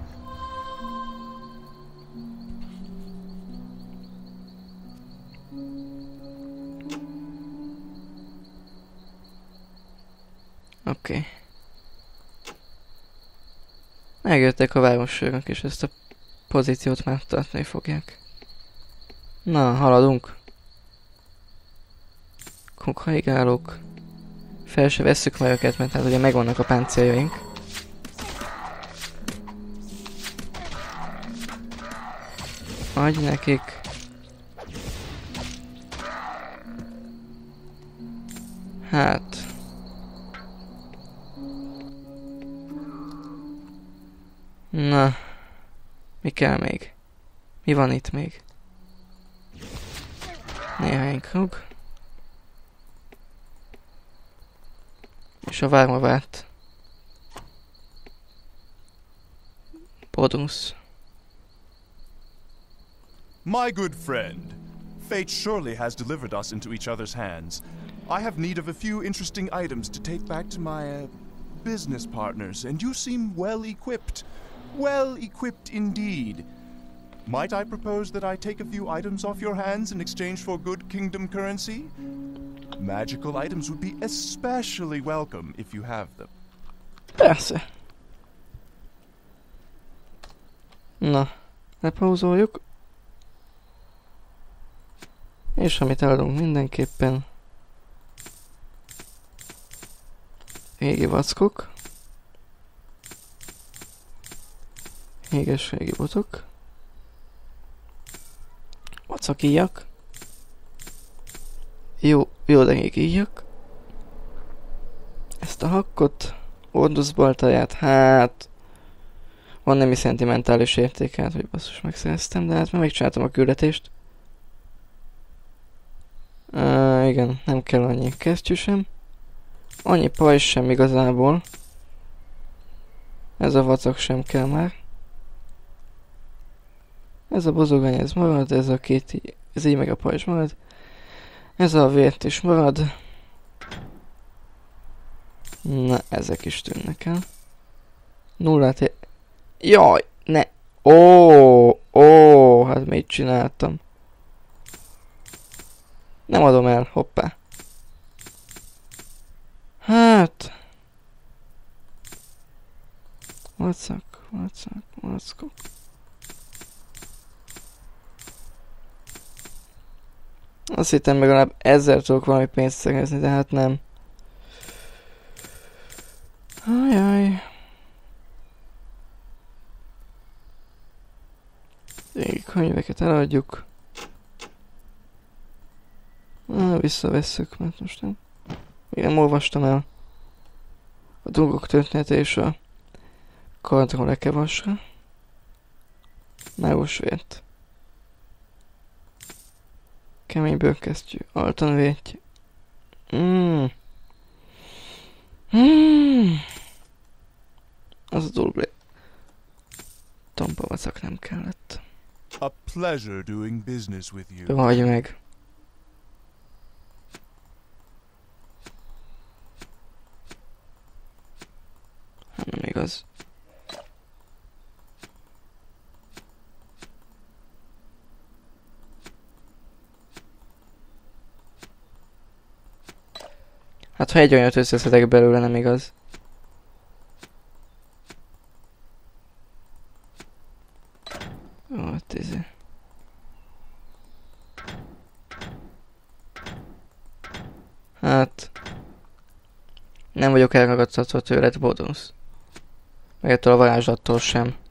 Oké. Okay. Megjöttek a városőrök, és ezt a pozíciót már tartani fogják. Na, haladunk. Kukhaigálók. Fel se vesszük majd őket, mert hát ugye megvannak a páncéljaink. Adj nekik. Hát. Na. Mi kell még? Mi van itt még? Néhány krug. És a várma várt. Bodus. My good friend, fate surely has delivered us into each other's hands. I have need of a few interesting items to take back to my uh, business partners, and you seem well equipped. Well equipped indeed. Might I propose that I take a few items off your hands in exchange for good kingdom currency? Magical items would be especially welcome if you have them. Persze. Na, lepauzoljuk. És amit eladunk mindenképpen... Régi vackok. Réges régi botok. Vacakíjak. Jó, jó, de még íjak. Ezt a hakkot, orduszbaltaját, hát... Van nemi szentimentális értéke, hát, hogy basszus megszereztem, de hát már megcsináltam a küldetést. Uh, igen, nem kell annyi kesztyű sem. Annyi pajzs sem igazából. Ez a vacak sem kell már. Ez a bozogány, ez marad, ez a két így, ez így meg a pajzs marad. Ez a vért is marad. Na, ezek is tűnnek el. Nullát é... Jaj, ne! Ó, ó, hát mit csináltam? Nem adom el, hoppá. Hát... Vacak, vacak, vackok. Azt hittem legalább ezzel tudok valami pénzt szerezni, de hát nem. Ajaj. Régi könyveket eladjuk. Na, visszavesszük, mert most nem. Még nem olvastam el a dolgok története és a kardról lekevasra. Mágos vért. Kemény bőrkesztyű, altan vétj. Mm. Mm. Az a dulblé. Tompa vacak nem kellett. A pleasure doing business with you. Hagyj meg. Hát ha egy olyat összeszedek belőle, nem igaz. Ó, tízi. Hát... Nem vagyok elragadtatva tőled, Bodusz. Meg ettől a varázslattól sem.